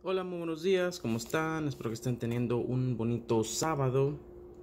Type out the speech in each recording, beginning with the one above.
Hola, muy buenos días, ¿cómo están? Espero que estén teniendo un bonito sábado.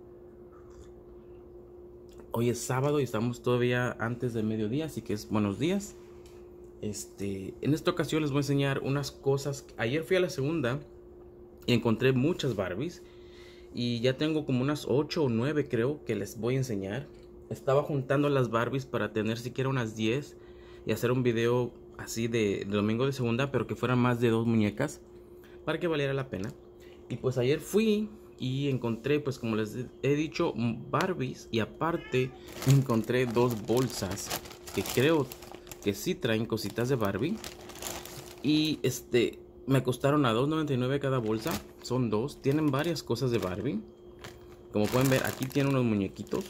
Hoy es sábado y estamos todavía antes del mediodía, así que es buenos días. En esta ocasión les voy a enseñar unas cosas. Ayer fui a la segunda y encontré muchas Barbies y ya tengo como unas 8 o 9 creo que les voy a enseñar. Estaba juntando las Barbies para tener siquiera unas 10 y hacer un video así de domingo de segunda, pero que fueran más de 2 muñecas para que valiera la pena. Y pues ayer fui y encontré, pues como les he dicho, Barbies, y aparte encontré dos bolsas que creo que sí traen cositas de Barbie. Y me costaron a $2.99 cada bolsa. Son dos, tienen varias cosas de Barbie. Como pueden ver, aquí tiene unos muñequitos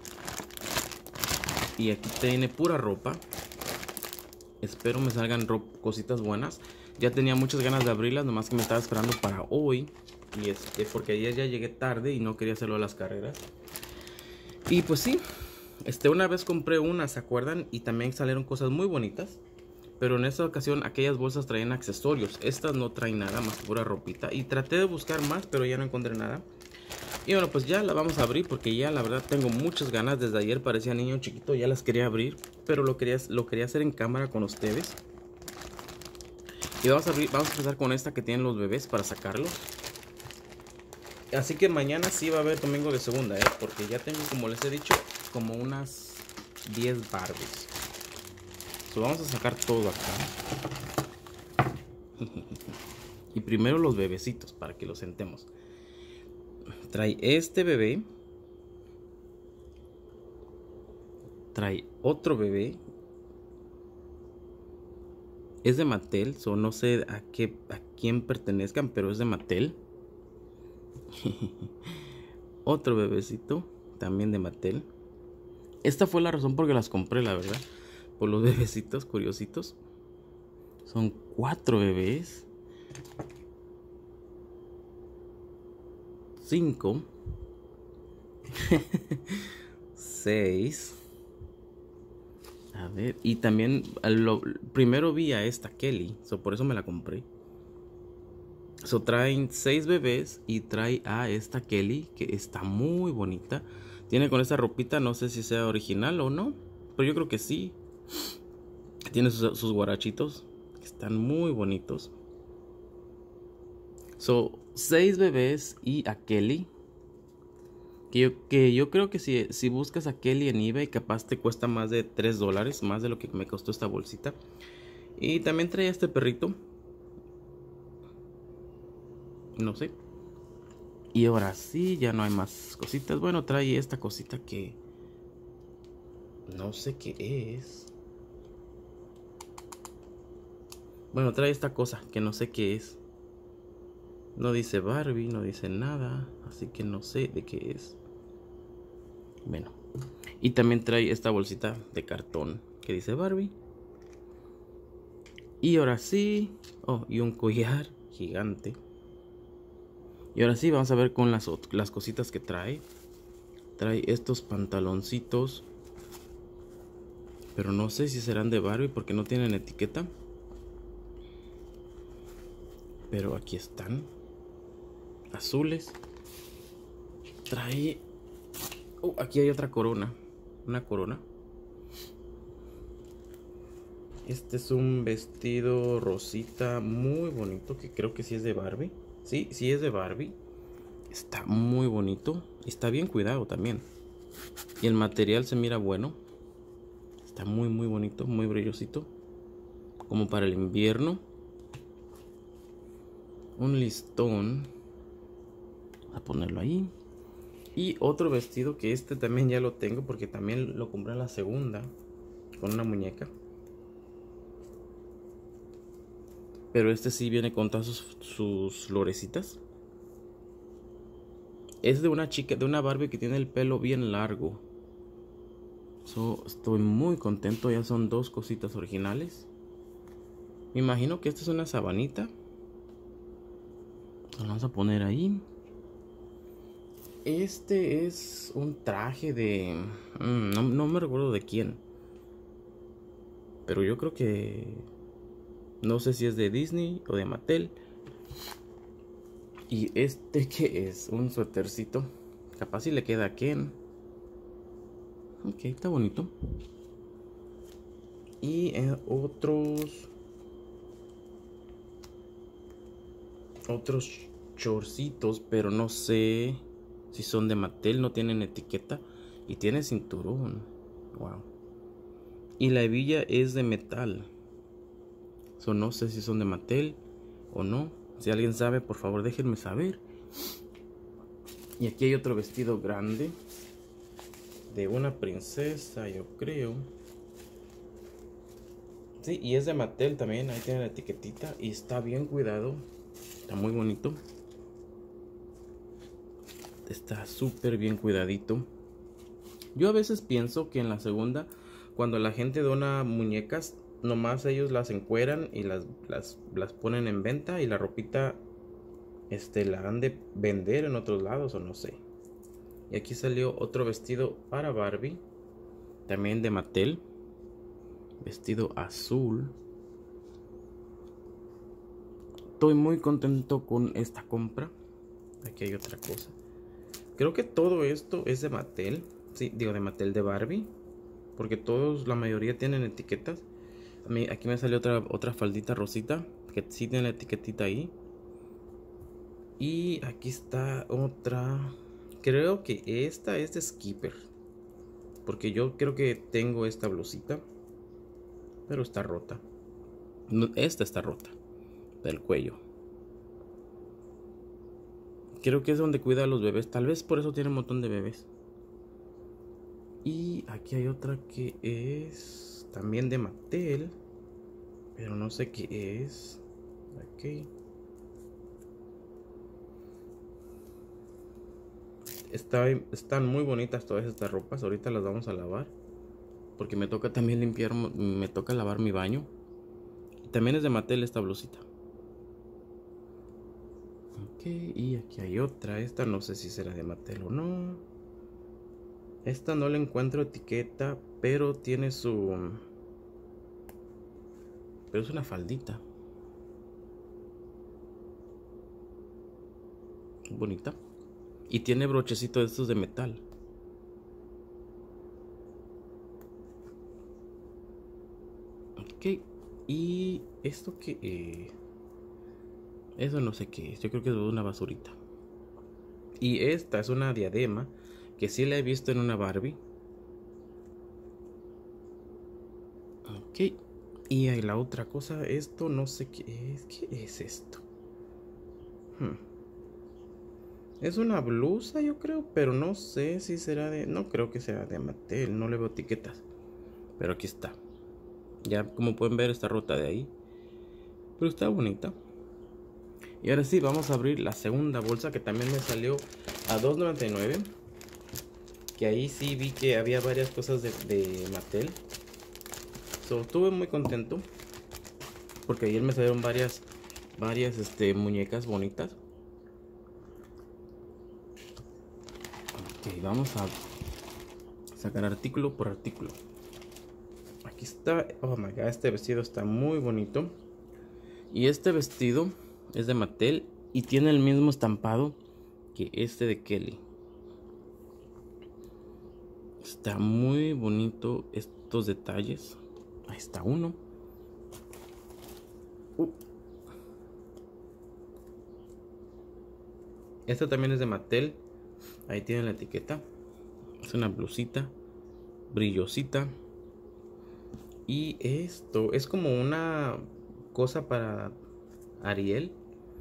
y aquí tiene pura ropa. Espero me salgan cositas buenas. Ya tenía muchas ganas de abrirlas, nomás que me estaba esperando para hoy. Y porque ayer ya llegué tarde y no quería hacerlo a las carreras. Y pues sí, una vez compré una, ¿se acuerdan? Y también salieron cosas muy bonitas. Pero en esta ocasión aquellas bolsas traían accesorios. Estas no traen nada más que pura ropita. Y traté de buscar más, pero ya no encontré nada. Y bueno, pues ya la vamos a abrir porque ya la verdad tengo muchas ganas. Desde ayer parecía niño chiquito, ya las quería abrir. Pero lo quería hacer en cámara con ustedes. Y vamos a empezar con esta que tienen los bebés para sacarlos. Así que mañana sí va a haber domingo de segunda, porque ya tengo, como les he dicho, como unas 10 Barbies. Vamos a sacar todo acá. Y primero los bebecitos para que los sentemos. Trae este bebé. Trae otro bebé. Es de Mattel, no sé a quién pertenezcan, pero es de Mattel. Otro bebecito, también de Mattel. Esta fue la razón por que las compré, la verdad. Por los bebecitos curiositos. Son 4 bebés. 5. 6. A ver, y también primero vi a esta Kelly, por eso me la compré. Traen 6 bebés y trae a esta Kelly, que está muy bonita. Tiene con esta ropita, no sé si sea original o no, pero yo creo que sí. Tiene sus guarachitos, que están muy bonitos. 6 bebés y a Kelly. Que yo creo que si buscas a Kelly en eBay, capaz te cuesta más de $3, más de lo que me costó esta bolsita. Y también trae este perrito. No sé. Y ahora sí, ya no hay más cositas. Bueno, trae esta cosita que no sé qué es. Bueno, trae esta cosa que no sé qué es. No dice Barbie, no dice nada. Así que no sé de qué es. Bueno. Y también trae esta bolsita de cartón que dice Barbie. Y ahora sí. Oh, y un collar gigante. Y ahora sí, vamos a ver con las cositas que trae. Trae estos pantaloncitos. Pero no sé si serán de Barbie porque no tienen etiqueta. Pero aquí están. Azules. Trae... aquí hay otra corona. Una corona. Este es un vestido rosita muy bonito, que creo que sí es de Barbie. Sí, sí es de Barbie. Está muy bonito. Está bien cuidado también. Y el material se mira bueno. Está muy muy bonito, muy brillosito. Como para el invierno. Un listón. Vamos a ponerlo ahí. Y otro vestido que también ya lo tengo porque también lo compré en la segunda. Con una muñeca. Pero sí viene con todas sus florecitas. Es de una chica, de una Barbie que tiene el pelo bien largo. Estoy muy contento. Ya son 2 cositas originales. Me imagino que esta es una sabanita. Lo vamos a poner ahí. Este es un traje de... no me recuerdo de quién. Pero yo creo que... no sé si es de Disney o de Mattel. Y este que es un suétercito. Capaz si le queda a Ken. Ok, está bonito. Y otros chorcitos, pero no sé si son de Mattel, no tienen etiqueta. Y tiene cinturón. Wow. Y la hebilla es de metal. No sé si son de Mattel o no. Si alguien sabe, por favor déjenme saber. Y aquí hay otro vestido grande de una princesa, yo creo. Sí, y es de Mattel también. Ahí tiene la etiquetita y está bien cuidado. Está muy bonito. Está súper bien cuidadito. Yo a veces pienso que en la segunda, cuando la gente dona muñecas, nomás ellos las encueran y las ponen en venta, y la ropita la han de vender en otros lados o no sé. Y aquí salió otro vestido para Barbie, también de Mattel, vestido azul. Estoy muy contento con esta compra. Aquí hay otra cosa. Creo que todo esto es de Mattel. Sí, digo de Mattel, de Barbie, porque todos, la mayoría tienen etiquetas. Aquí me salió otra faldita rosita que sí tiene la etiquetita ahí. Y aquí está otra. Creo que esta es de Skipper, porque yo creo que tengo esta blusita, pero está rota. Esta está rota del cuello. Creo que es donde cuida a los bebés. Tal vez por eso tiene un montón de bebés. Y aquí hay otra que es también de Mattel, pero no sé qué es. Aquí están muy bonitas todas estas ropas. Ahorita las vamos a lavar, porque me toca también limpiar, me toca lavar mi baño. Y también es de Mattel esta blusita. Ok, y aquí hay otra. Esta no sé si será de Mattel o no. Esta no le encuentro etiqueta, pero tiene pero es una faldita bonita. Y tiene brochecito de estos de metal. Ok. Y esto que eso no sé qué es. Yo creo que es una basurita. Y esta es una diadema que sí la he visto en una Barbie. Ok. Y hay la otra cosa. Esto no sé qué es. ¿Qué es esto? Es una blusa, yo creo, pero no sé si será de... No creo que sea de Mattel, no le veo etiquetas. Pero aquí está. Ya como pueden ver está rota de ahí, pero está bonita. Y ahora sí, vamos a abrir la segunda bolsa, que también me salió a $2.99. Que ahí sí vi que había varias cosas de Mattel. Estuve muy contento, porque ayer me salieron varias muñecas bonitas. Ok, vamos a sacar artículo por artículo. Aquí está. Oh my god, este vestido está muy bonito. Y este vestido es de Mattel y tiene el mismo estampado que este de Kelly. Está muy bonito estos detalles. Ahí está uno. Esta también es de Mattel. Ahí tiene la etiqueta. Es una blusita brillosita. Y esto es como una cosa para Ariel.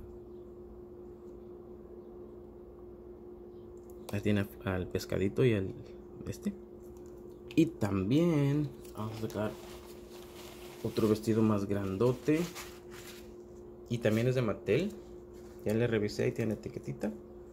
Ahí tiene al pescadito y al Y también vamos a sacar otro vestido más grandote. Y también es de Mattel. Ya le revisé y tiene etiquetita.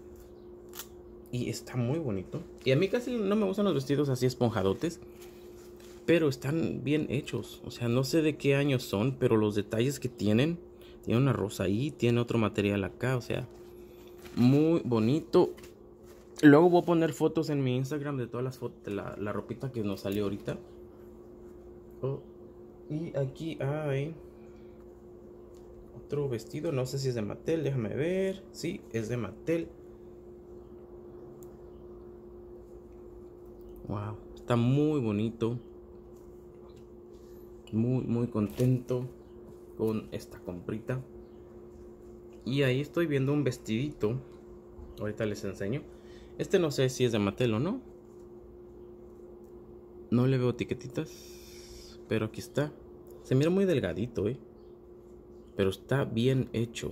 Y está muy bonito. Y a mí casi no me gustan los vestidos así esponjadotes, pero están bien hechos. O sea, no sé de qué año son, pero los detalles que tienen. Tiene una rosa ahí, tiene otro material acá. O sea, muy bonito. Luego voy a poner fotos en mi Instagram de todas las fotos de la ropita que nos salió ahorita. Oh, y aquí hay Otro vestido, no sé si es de Mattel, déjame ver. Sí, es de Mattel. Wow, está muy bonito. Muy contento con esta comprita. Y ahí estoy viendo un vestidito. Ahorita les enseño. Este no sé si es de Mattel o no. No le veo etiquetitas. Pero aquí está. Se mira muy delgadito, pero está bien hecho.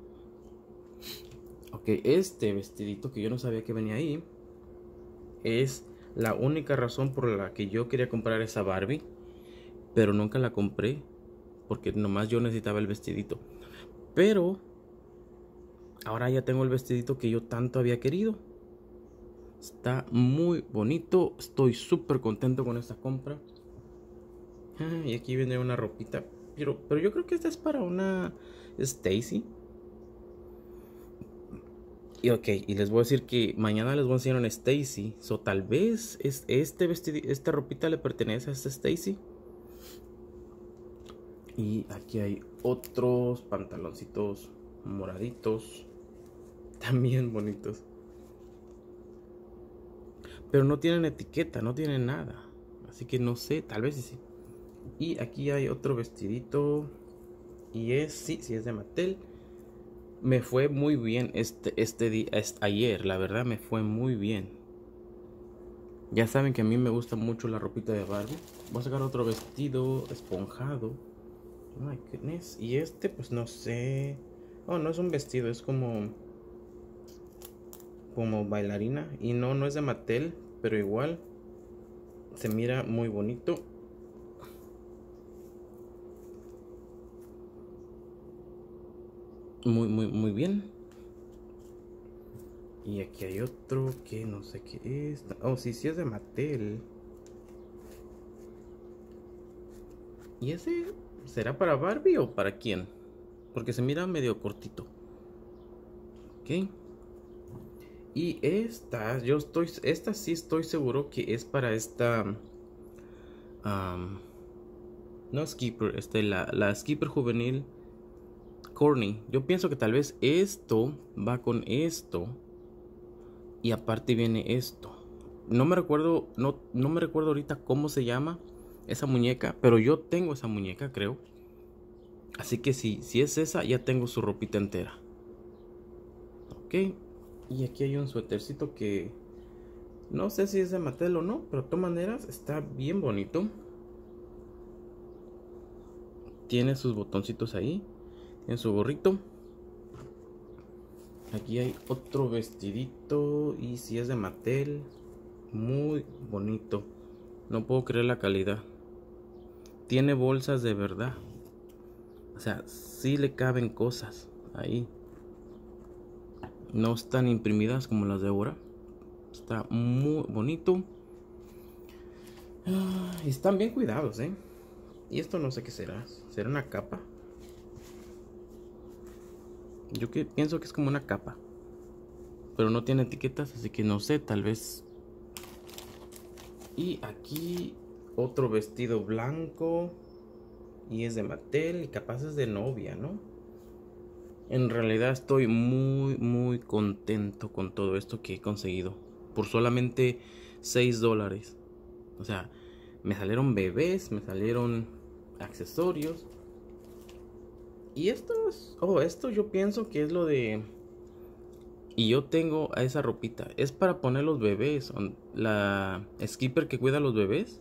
Ok, este vestidito que yo no sabía que venía ahí es la única razón por la que yo quería comprar esa Barbie, pero nunca la compré porque nomás yo necesitaba el vestidito. Pero ahora ya tengo el vestidito que yo tanto había querido. Está muy bonito. Estoy súper contento con esta compra. Y aquí viene una ropita. Pero yo creo que esta es para una Stacy. Y ok, y les voy a decir que mañana les voy a enseñar una Stacy. So tal vez este vestido, esta ropita le pertenece a esta Stacy. Y aquí hay otros pantaloncitos moraditos. También bonitos. Pero no tienen etiqueta, no tienen nada. Así que no sé, tal vez sí. Y aquí hay otro vestidito. Y sí es de Mattel. Me fue muy bien este día, ayer, la verdad me fue muy bien. Ya saben que a mí me gusta mucho la ropita de Barbie. Voy a sacar otro vestido esponjado. Oh my goodness. Y este pues no sé. Oh, no es un vestido, es como bailarina. Y no es de Mattel, pero igual se mira muy bonito. Muy bien. Y aquí hay otro que no sé qué es. Oh, sí es de Mattel. ¿Y ese será para Barbie o para quién? Porque se mira medio cortito. Ok. Y esta sí estoy seguro que es para esta. No Skipper, la Skipper juvenil Corny. Yo pienso que tal vez esto va con esto. Y aparte viene esto. No me recuerdo ahorita cómo se llama esa muñeca, pero yo tengo esa muñeca, creo. Así que si es esa, ya tengo su ropita entera. Ok. Y aquí hay un suétercito que no sé si es de Mattel o no, pero de todas maneras está bien bonito. Tiene sus botoncitos ahí. Tiene su gorrito. Aquí hay otro vestidito. Y si es de Mattel. Muy bonito. No puedo creer la calidad. Tiene bolsas de verdad. O sea, sí le caben cosas ahí. No están imprimidas como las de ahora. Está muy bonito. Y están bien cuidados, Y esto no sé qué será. ¿Será una capa? Yo pienso que es como una capa. Pero no tiene etiquetas, así que no sé, tal vez. Y aquí otro vestido blanco. Y es de Mattel y capaz es de novia, ¿no? En realidad estoy muy contento con todo esto que he conseguido. Por solamente $6. O sea, me salieron bebés, me salieron accesorios. Y esto yo pienso que es lo de... Y yo tengo a esa ropita. Es para poner los bebés. La Skipper que cuida a los bebés.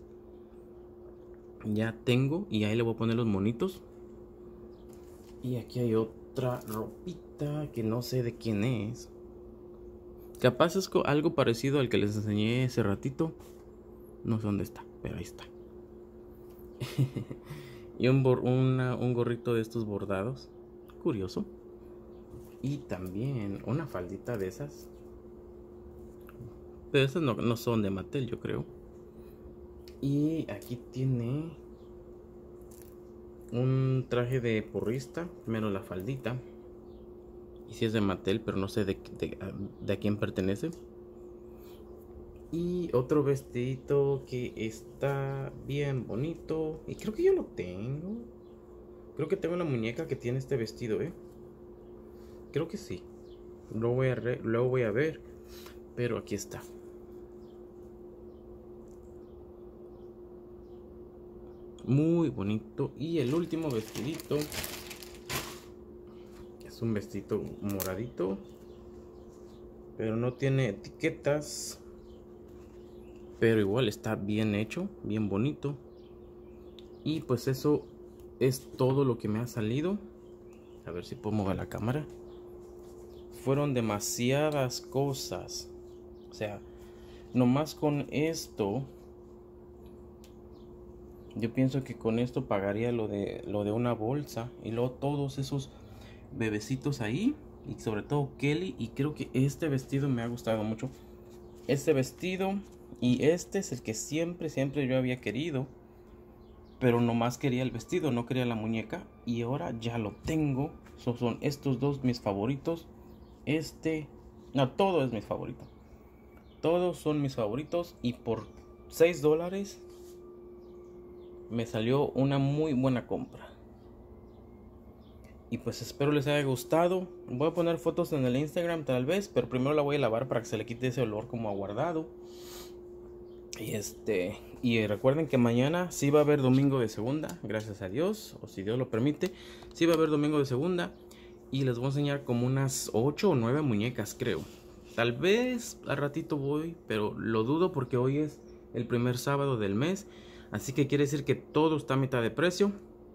Ya tengo. Y ahí le voy a poner los monitos. Y aquí hay otra ropita que no sé de quién es. Capaz es algo parecido al que les enseñé hace ratito. No sé dónde está, pero ahí está. Y un gorrito de estos bordados. Curioso. Y también una faldita de esas. Pero esas no son de Mattel, yo creo. Y aquí tiene un traje de porrista, menos la faldita. Y si es de Mattel, pero no sé de a quién pertenece. Y otro vestidito que está bien bonito. Y creo que yo lo tengo. Creo que tengo una muñeca que tiene este vestido, Creo que sí. Luego voy a ver. Pero aquí está. Muy bonito. Y el último vestidito es un vestido moradito, pero no tiene etiquetas. Pero igual está bien hecho, bien bonito. Y pues eso es todo lo que me ha salido. A ver si puedo mover la cámara. Fueron demasiadas cosas. O sea, nomás con esto, yo pienso que con esto pagaría lo de una bolsa. Y luego todos esos bebecitos ahí. Y sobre todo Kelly. Y creo que este vestido me ha gustado mucho. Este vestido. Y este es el que siempre yo había querido. Pero nomás quería el vestido, no quería la muñeca. Y ahora ya lo tengo. Son estos dos mis favoritos. No, todo es mi favorito. Todos son mis favoritos. Y por $6 me salió una muy buena compra. Y pues espero les haya gustado. Voy a poner fotos en el Instagram tal vez, pero primero la voy a lavar para que se le quite ese olor como aguardado. Y recuerden que mañana sí va a haber domingo de segunda, gracias a Dios, o si Dios lo permite, sí va a haber domingo de segunda. Y les voy a enseñar como unas 8 o 9 muñecas, creo. Tal vez al ratito voy, pero lo dudo porque hoy es el primer sábado del mes. Así que quiere decir que todo está a mitad de precio.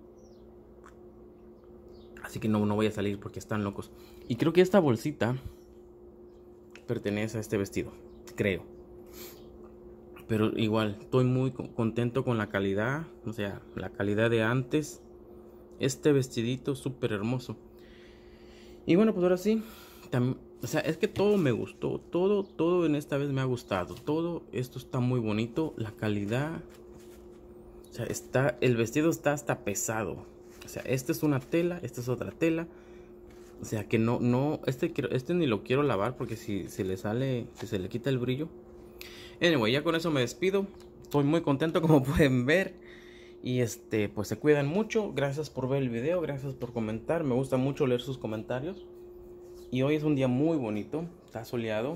Así que no voy a salir porque están locos. Y creo que esta bolsita pertenece a este vestido, creo. Pero igual, estoy muy contento con la calidad. O sea, la calidad de antes. Este vestidito súper hermoso. Y bueno, pues ahora sí. O sea, es que todo me gustó. Todo en esta vez me ha gustado. Todo esto está muy bonito. La calidad. O sea, el vestido está hasta pesado. O sea, esta es una tela, esta es otra tela. O sea, que este ni lo quiero lavar porque si se le quita el brillo. Anyway, ya con eso me despido. Estoy muy contento como pueden ver. Y pues se cuidan mucho. Gracias por ver el video, gracias por comentar. Me gusta mucho leer sus comentarios. Y hoy es un día muy bonito. Está soleado.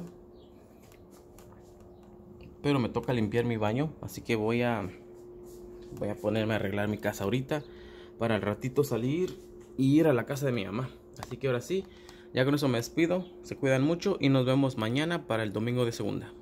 Pero me toca limpiar mi baño. Así que voy a ponerme a arreglar mi casa ahorita. Para el ratito salir y ir a la casa de mi mamá. Así que ahora sí, ya con eso me despido. Se cuidan mucho y nos vemos mañana para el domingo de segunda.